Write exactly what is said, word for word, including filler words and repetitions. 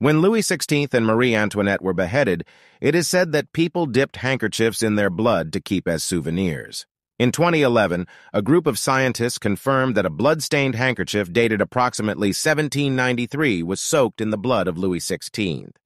When Louis the sixteenth and Marie Antoinette were beheaded, it is said that people dipped handkerchiefs in their blood to keep as souvenirs. In twenty eleven, a group of scientists confirmed that a blood-stained handkerchief dated approximately seventeen ninety-three was soaked in the blood of Louis the sixteenth.